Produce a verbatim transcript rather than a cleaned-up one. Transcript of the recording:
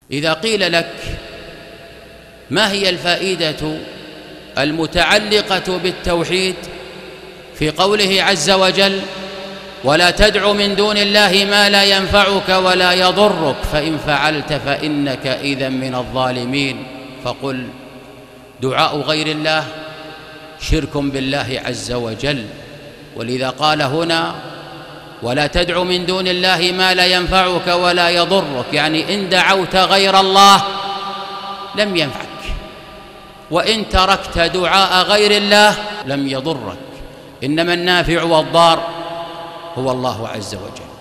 إذا قيل لك ما هي الفائدة المتعلقة بالتوحيد في قوله عز وجل ولا تدع من دون الله ما لا ينفعك ولا يضرك فإن فعلت فإنك إذا من الظالمين، فقل دعاء غير الله شرك بالله عز وجل. ولذا قال هنا ولا تدع من دون الله ما لا ينفعك ولا يضرك، يعني إن دعوت غير الله لم ينفعك، وإن تركت دعاء غير الله لم يضرك، إنما النافع والضار هو الله عز وجل.